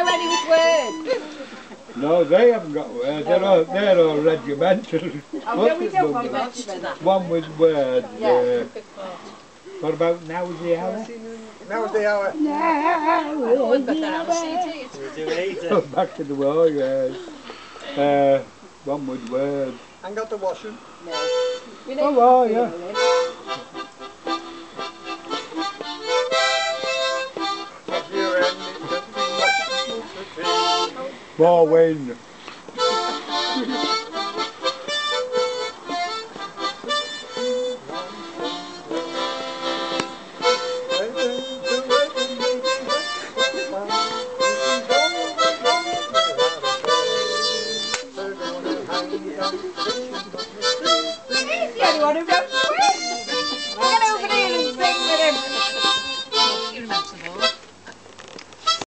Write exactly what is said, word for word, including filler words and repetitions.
many with words? No, they haven't got words. They're all, they're all regimental. Oh, no, we don't want regimental. One with words. Yeah. Uh, what about Now's the Hour? Now's the hour. Oh, I've got that on a C D. Oh, back to the war, yes. Uh, one with words. And got the washing. No. Oh, well, yeah. War wind. He's the only one who wrote